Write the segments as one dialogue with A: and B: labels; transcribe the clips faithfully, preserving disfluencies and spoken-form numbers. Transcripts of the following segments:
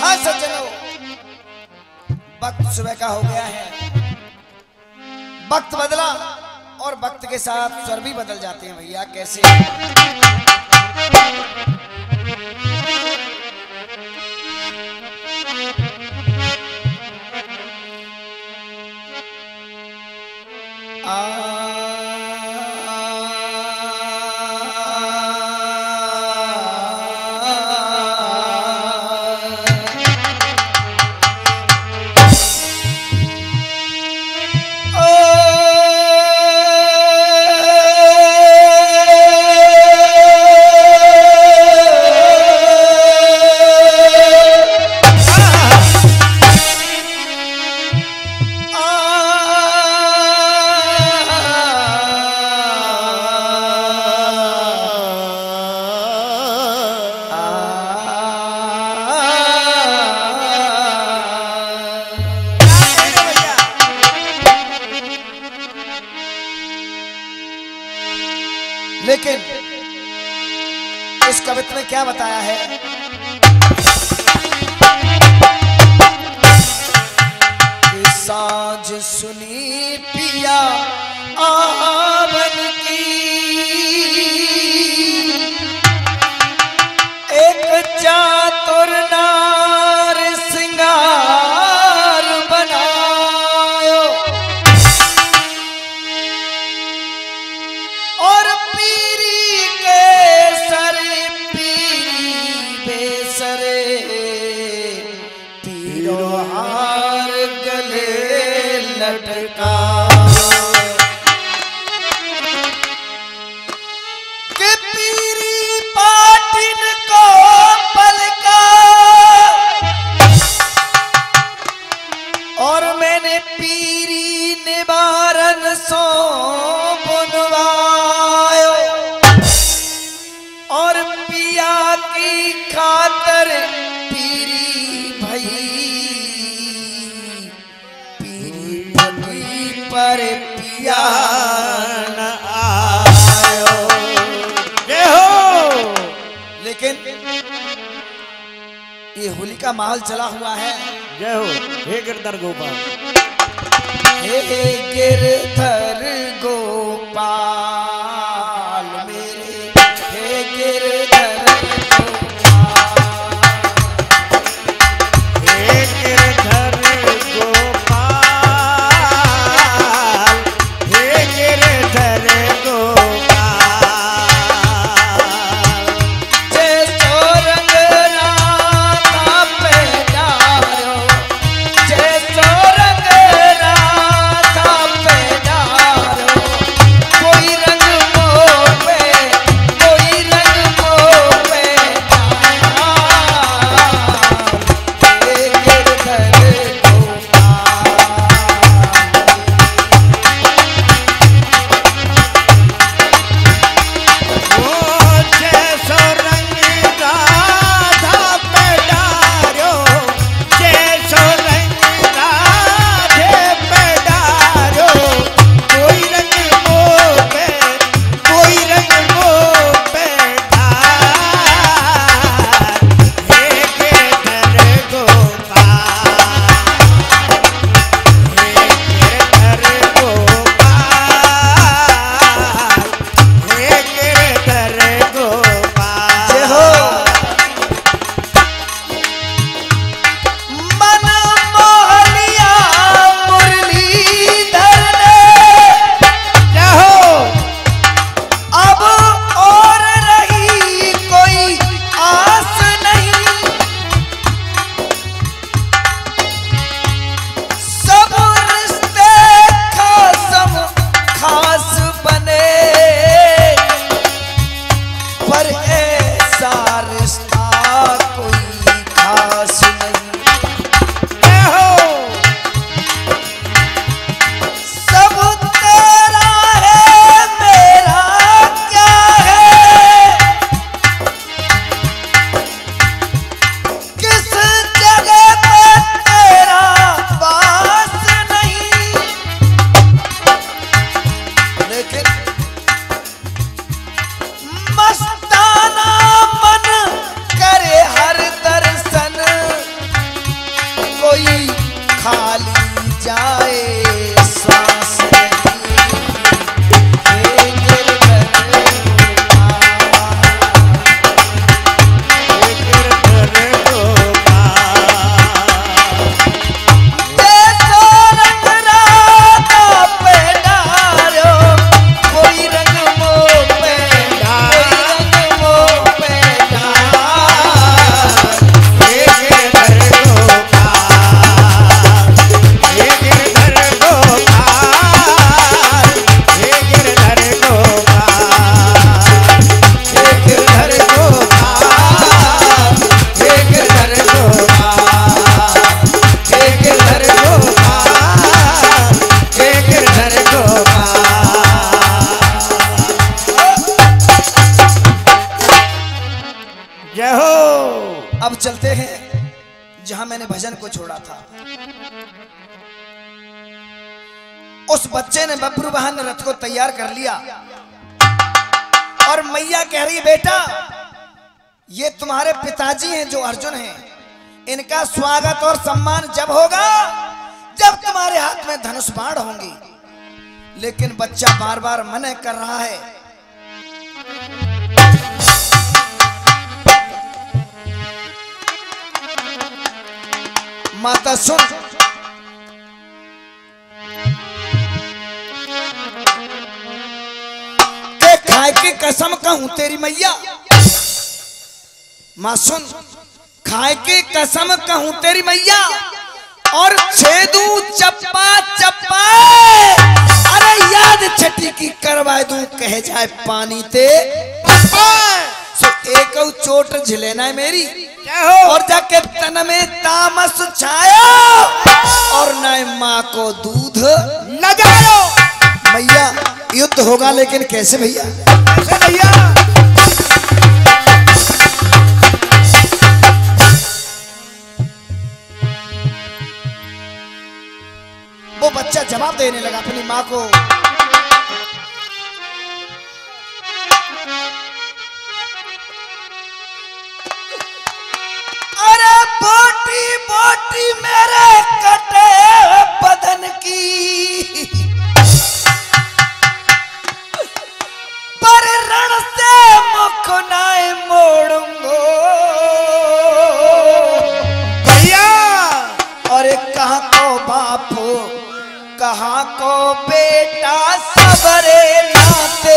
A: हाँ सज्जनों, वक्त सुबह का हो गया है। वक्त बदला और वक्त के साथ स्वर भी बदल जाते हैं भैया। कैसे? आ लेकिन इस कविता में क्या बताया है? कि साँझ सुनी पिया आवन की, एक चातुर नार सिंगार बनायो, और पीरी के सर पीरी बेसरे, पीरो हार गले लटका, के पीरी पाटिन को पलका, और मैंने पीरी निवारण सो बुनवायो, और पिया की खातर पीरी भई, पीरी बनी पर पिया न आयो। ये हो, लेकिन ये होली का माहौल चला हुआ है।
B: जय हो हे गिरधर गोपाल,
A: हे गिरधर गोपाल मेरे, हे गिरधर गोपाल,
B: हे गिरधर गोपाल, हे गिरधर गोपाल,
A: जय सोरंग राधा पे डारो, जय सोरंग राधा पे डारो, कोई रंग मोह पे, कोई रंग मोह पे डारो, हे गिरधर गोपाल।
B: ओ जैसो रंग राधा पे डारो, जैसो रंग राधे पे डारो, कोई रंग मोह पे, कोई रंग मोह पे ढार, हे गिरधर गोपाल, हे गिरधर गोपाल, हे गिरधर गोपाल।
A: जय हो। मन मोहलिया मुरलीधर ने,
B: जय हो
A: अब और रही कोई आस नहीं, सब रिश्ते खासम खास बने, पर ऐसा रिश्ता कोई खास नहीं।
B: जय हो
A: सब तेरा है, मेरा क्या है, किस जगह पे तेरा वास नहीं, लेकिन मस्ताना
B: जय हो।
A: अब चलते हैं जहां मैंने भजन को छोड़ा था। उस बच्चे ने बब्रू वाहन रथ को तैयार कर लिया और मैया कह रही, बेटा ये तुम्हारे पिताजी हैं जो अर्जुन हैं, इनका स्वागत और सम्मान जब होगा जब तुम्हारे हाथ में धनुष बाण होंगी। लेकिन बच्चा बार बार मना कर रहा है। माता सुन, के खाए की कसम कहूं तेरी मैया, मां सुन, खाए की कसम कहूं तेरी मैया और छेदू चप्पा चप्पा, अरे याद छठी की करवा दूं कह जाए पानी ते सो एक चोट झिलेना है मेरी और जाके तन में तामस छायो और न माँ को दूध
B: लगाओ।
A: भैया युद्ध होगा लेकिन कैसे भैया?
B: कैसे भैया?
A: वो बच्चा जवाब देने लगा अपनी माँ को। अरे बोटी बोटी मेरे कटे बदन की, पर रण से मुख नाय मोड़ूंगो
B: भैया।
A: और कहाँ को बापू कहाँ को बेटा सबरे नाते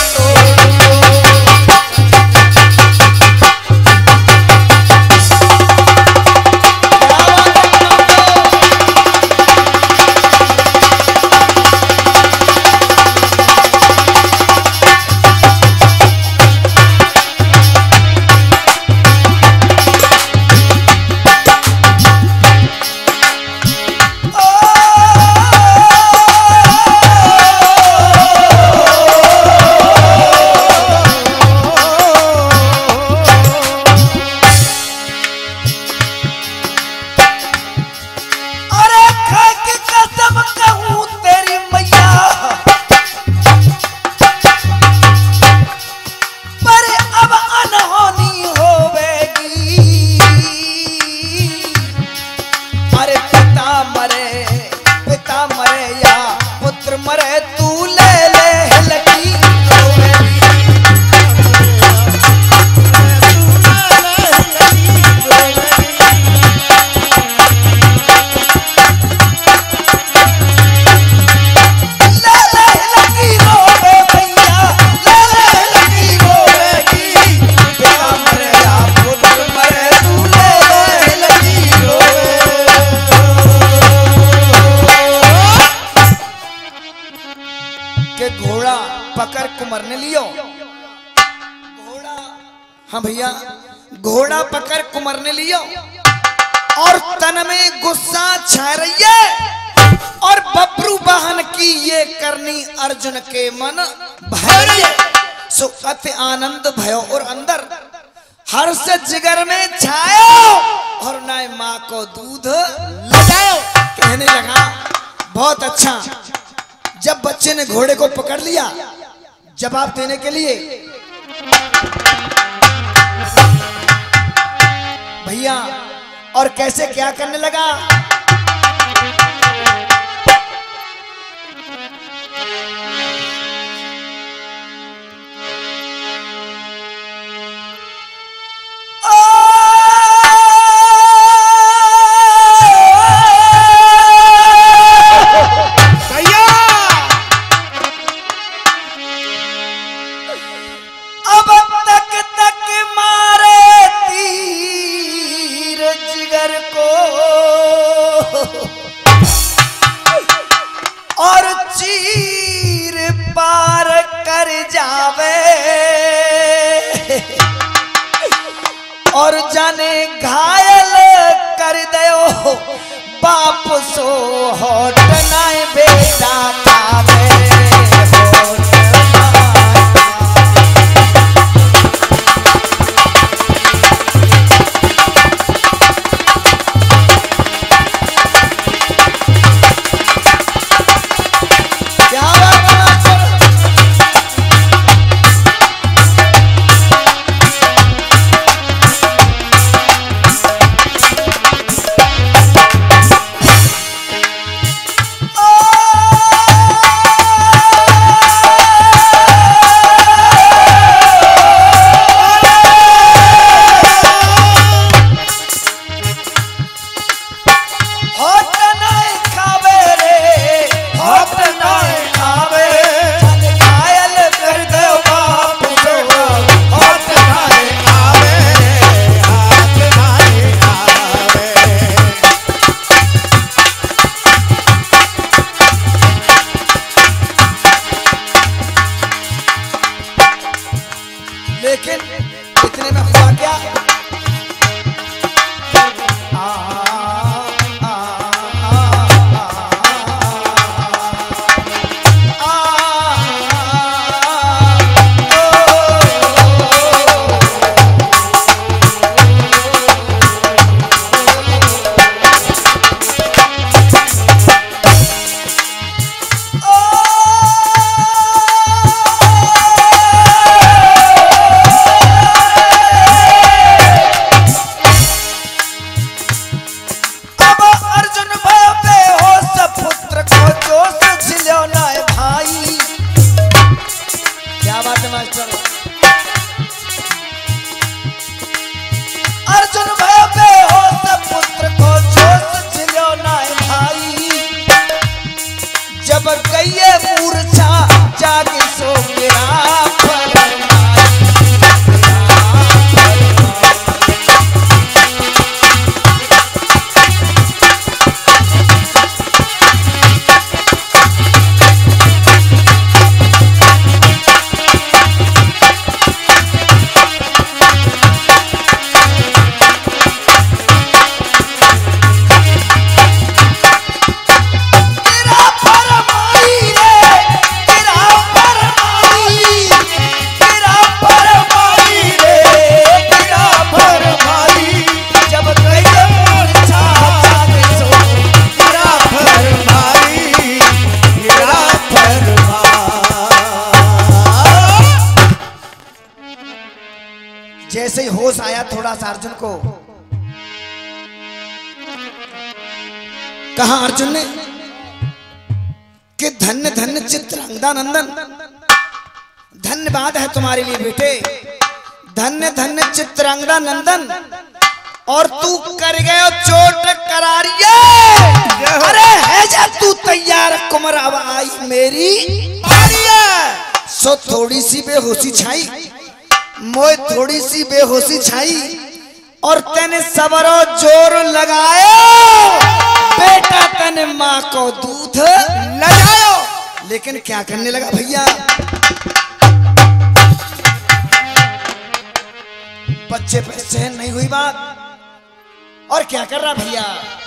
A: मरने लियो घोड़ा। हाँ भैया, घोड़ा पकड़ कुमरने लियो और तन में गुस्सा छा रही है और बब्रू वाहन की ये करनी अर्जुन के मन भय सो अति आनंद भयो और अंदर हर्ष जिगर में छायो और नाय माँ को दूध लगाओ। कहने लगा बहुत अच्छा। जब बच्चे ने घोड़े को पकड़ लिया जवाब देने के लिए, भैया और कैसे क्या करने लगा। और चीर पार कर जावे और जाने घायल कर दयो बाप सो होट नाय बेटा कावे। इतने में हुआ क्या? आ, आ, आ, आ, जैसे ही होश आया थोड़ा सा अर्जुन को, कहा अर्जुन ने कि धन्य धन्य चित्रांगदा नंदन, धन्यवाद है तुम्हारे लिए बेटे, धन्य धन्य चित्रांगदा नंदन, और तू कर गए चोट करारिये। अरे है जा तू तैयार कुमर, अब आई मेरी बारी। सो थोड़ी सी बेहोशी छाई, मोए थोड़ी सी बेहोशी छाई, और तेने सबरो जोर लगायो बेटा, तेने माँ को दूध लगायो। लेकिन क्या करने लगा भैया, बच्चे पे सहन नहीं हुई बात, और क्या कर रहा भैया,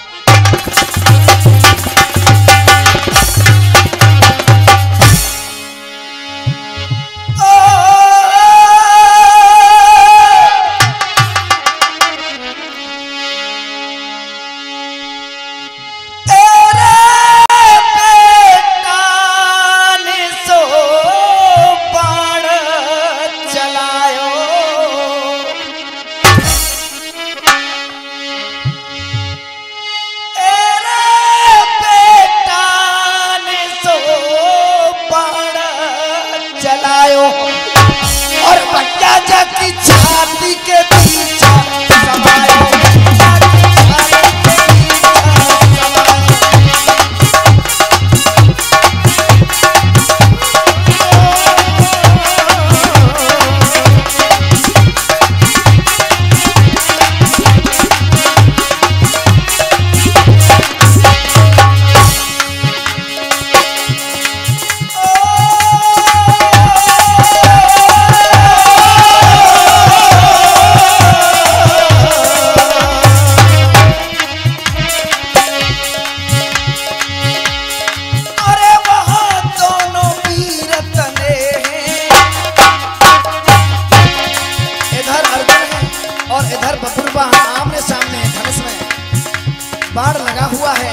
A: बाढ़ लगा हुआ है।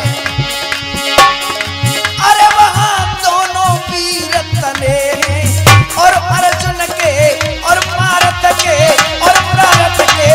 A: अरे वहां दोनों वीर तने हैं, और अर्जुन के और भारत के और भारत के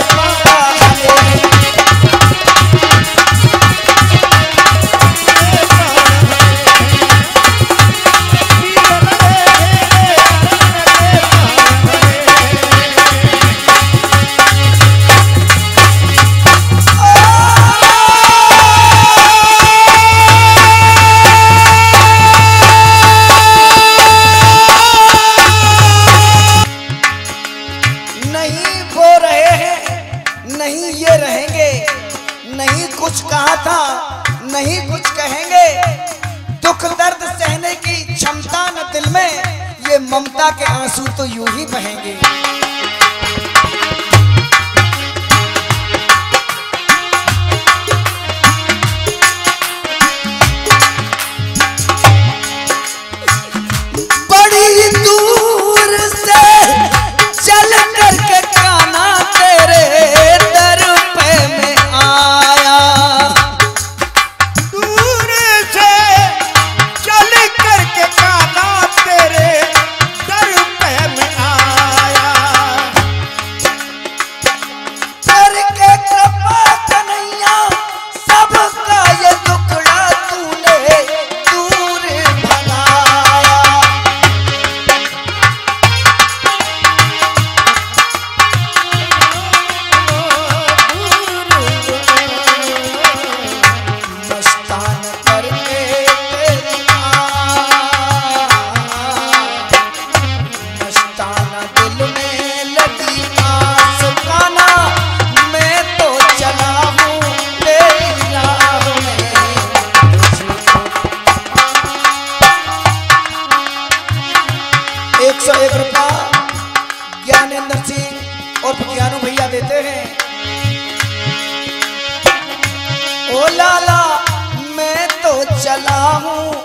A: नहीं कुछ कहेंगे, दुख दर्द सहने की क्षमता न दिल में, ये ममता के आंसू तो यूं ही बहेंगे। देते हैं। ओ लाला मैं तो चला हूँ